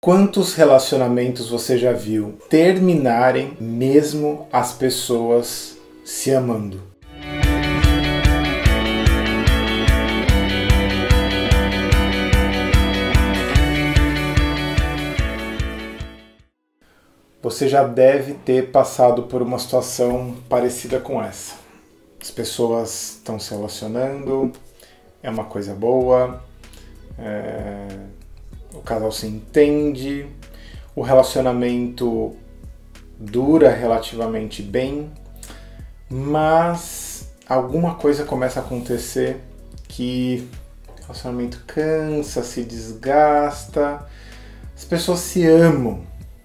Quantos relacionamentos você já viu terminarem mesmo as pessoas se amando? Você já deve ter passado por uma situação parecida com essa. As pessoas estão se relacionando, é uma coisa boa, o casal se entende, o relacionamento dura relativamente bem, mas alguma coisa começa a acontecer que o relacionamento cansa, se desgasta, as pessoas se amam,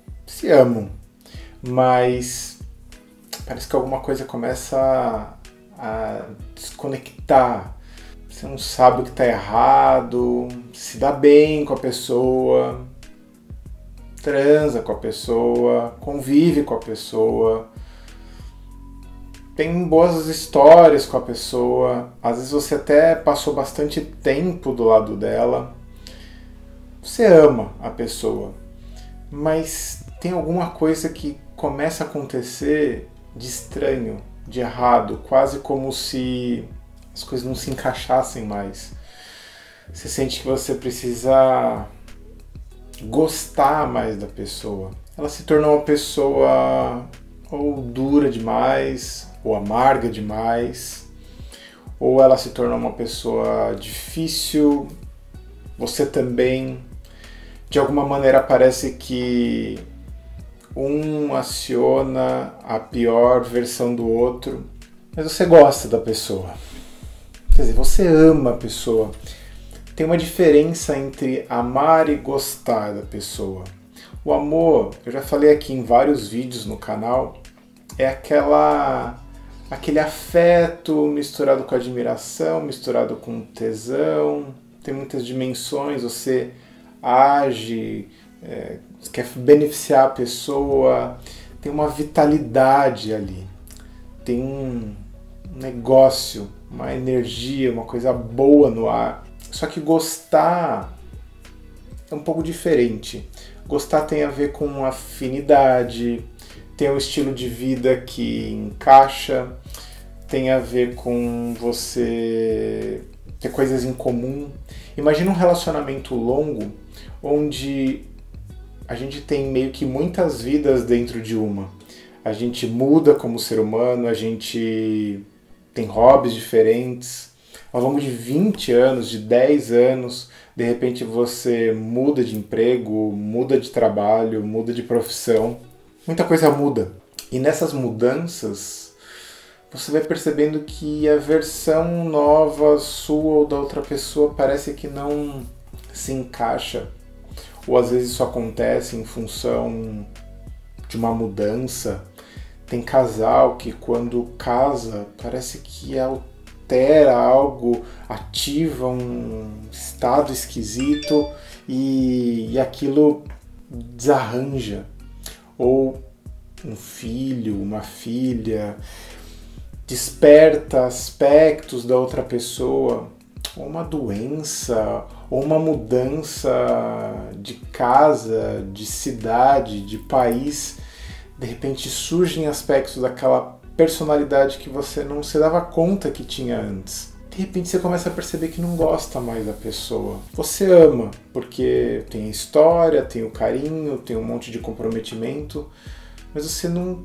mas parece que alguma coisa começa a desconectar. Você não sabe o que está errado, se dá bem com a pessoa, transa com a pessoa, convive com a pessoa, tem boas histórias com a pessoa, às vezes você até passou bastante tempo do lado dela, você ama a pessoa, mas tem alguma coisa que começa a acontecer de estranho, de errado, quase como se as coisas não se encaixassem mais. Você sente que você precisa gostar mais da pessoa. Ela se tornou uma pessoa ou dura demais, ou amarga demais, ou ela se tornou uma pessoa difícil. Você também, de alguma maneira, parece que um aciona a pior versão do outro, mas você gosta da pessoa. Quer dizer, você ama a pessoa. Tem uma diferença entre amar e gostar da pessoa. O amor, eu já falei aqui em vários vídeos no canal, é aquele afeto misturado com admiração, misturado com tesão. Tem muitas dimensões, você age, quer beneficiar a pessoa, tem uma vitalidade ali, tem um negócio, uma energia, uma coisa boa no ar. Só que gostar é um pouco diferente. Gostar tem a ver com afinidade, tem um estilo de vida que encaixa, tem a ver com você ter coisas em comum. Imagina um relacionamento longo onde a gente tem meio que muitas vidas dentro de uma. A gente muda como ser humano, a gente tem hobbies diferentes. Ao longo de 20 anos, de 10 anos, de repente você muda de emprego, muda de trabalho, muda de profissão. Muita coisa muda. E nessas mudanças, você vai percebendo que a versão nova sua ou da outra pessoa parece que não se encaixa. Ou às vezes isso acontece em função de uma mudança. Tem casal que quando casa parece que altera algo, ativa um estado esquisito e aquilo desarranja. Ou um filho, uma filha, desperta aspectos da outra pessoa, ou uma doença, ou uma mudança de casa, de cidade, de país. De repente surgem aspectos daquela personalidade que você não se dava conta que tinha antes. De repente você começa a perceber que não gosta mais da pessoa. Você ama, porque tem a história, tem o carinho, tem um monte de comprometimento, mas você não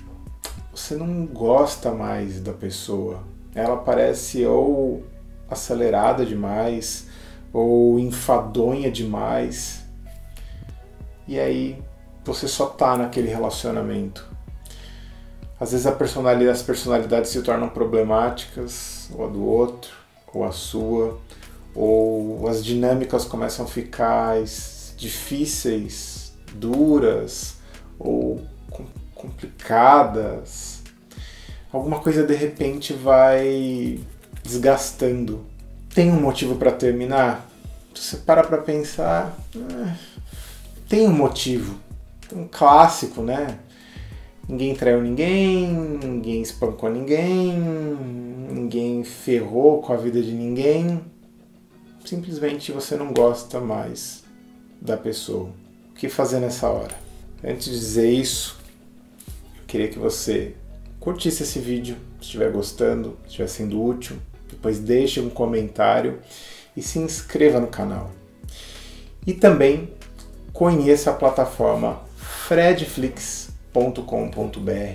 gosta mais da pessoa. Ela parece ou acelerada demais, ou enfadonha demais. E aí você só tá naquele relacionamento. Às vezes as personalidades se tornam problemáticas, ou a do outro, ou a sua, ou as dinâmicas começam a ficar difíceis, duras, ou complicadas. Alguma coisa de repente vai desgastando. Tem um motivo para terminar? Se você para pra pensar, tem um motivo. Um clássico, né? Ninguém traiu ninguém, ninguém espancou ninguém, ninguém ferrou com a vida de ninguém. Simplesmente você não gosta mais da pessoa. O que fazer nessa hora? Antes de dizer isso, eu queria que você curtisse esse vídeo, se estiver gostando, se estiver sendo útil. Depois deixe um comentário e se inscreva no canal. E também conheça a plataforma fredflix.com.br,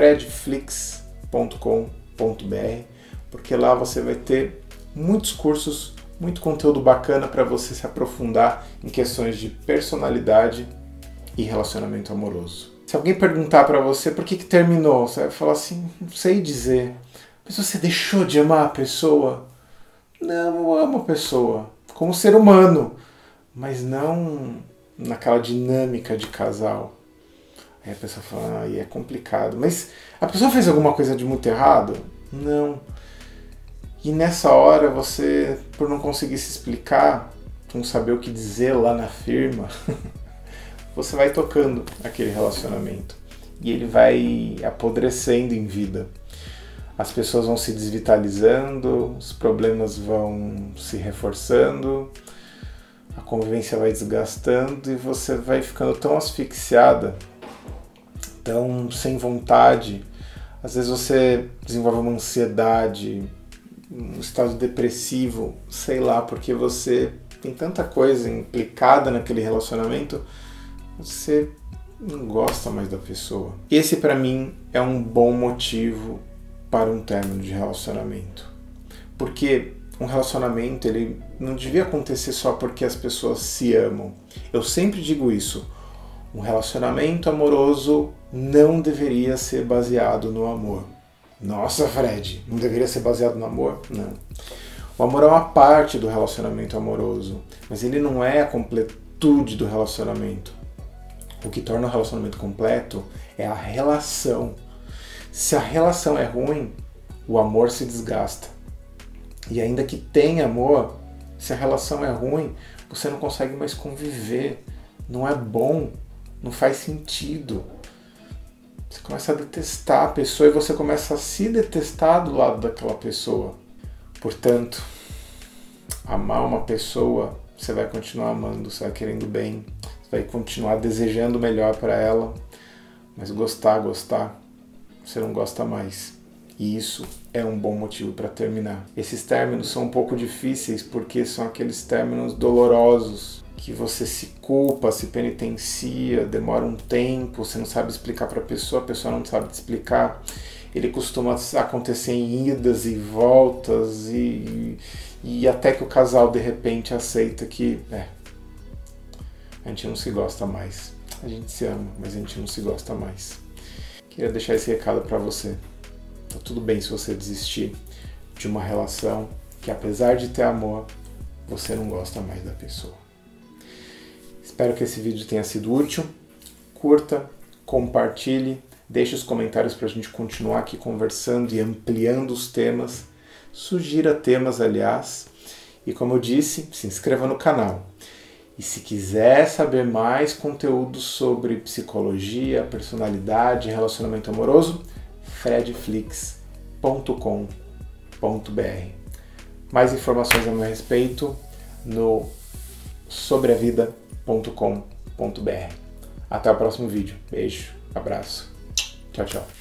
fredflix.com.br, porque lá você vai ter muitos cursos, muito conteúdo bacana para você se aprofundar em questões de personalidade e relacionamento amoroso. Se alguém perguntar para você por que terminou, você vai falar assim, não sei dizer. Mas você deixou de amar a pessoa? Não, eu amo a pessoa como ser humano, mas não naquela dinâmica de casal. Aí a pessoa fala, é complicado. Mas a pessoa fez alguma coisa de muito errado? Não. E nessa hora você, por não conseguir se explicar, não saber o que dizer lá na firma, você vai tocando aquele relacionamento. E ele vai apodrecendo em vida. As pessoas vão se desvitalizando, os problemas vão se reforçando, a convivência vai desgastando e você vai ficando tão asfixiada, tão sem vontade. Às vezes você desenvolve uma ansiedade, um estado depressivo, sei lá, porque você tem tanta coisa implicada naquele relacionamento, você não gosta mais da pessoa. Esse, para mim, é um bom motivo para um término de relacionamento. Porque um relacionamento, ele não devia acontecer só porque as pessoas se amam. Eu sempre digo isso. Um relacionamento amoroso não deveria ser baseado no amor. Nossa, Fred, não deveria ser baseado no amor? Não. O amor é uma parte do relacionamento amoroso, mas ele não é a completude do relacionamento. O que torna o relacionamento completo é a relação. Se a relação é ruim, o amor se desgasta. E ainda que tenha amor, se a relação é ruim, você não consegue mais conviver. Não é bom, não faz sentido. Você começa a detestar a pessoa e você começa a se detestar do lado daquela pessoa. Portanto, amar uma pessoa, você vai continuar amando, você vai querendo bem, você vai continuar desejando o melhor para ela, mas gostar, você não gosta mais. E isso é um bom motivo para terminar. Esses términos são um pouco difíceis porque são aqueles términos dolorosos que você se culpa, se penitencia, demora um tempo, você não sabe explicar para a pessoa não sabe te explicar. Ele costuma acontecer em idas e voltas e até que o casal de repente aceita que a gente não se gosta mais. A gente se ama, mas a gente não se gosta mais. Queria deixar esse recado para você. Tá tudo bem se você desistir de uma relação que, apesar de ter amor, você não gosta mais da pessoa. Espero que esse vídeo tenha sido útil. Curta, compartilhe, deixe os comentários para a gente continuar aqui conversando e ampliando os temas. Sugira temas, aliás. E como eu disse, se inscreva no canal. E se quiser saber mais conteúdo sobre psicologia, personalidade e relacionamento amoroso, fredflix.com.br. Mais informações a meu respeito no sobreavida.com.br. Até o próximo vídeo. Beijo, abraço, tchau, tchau.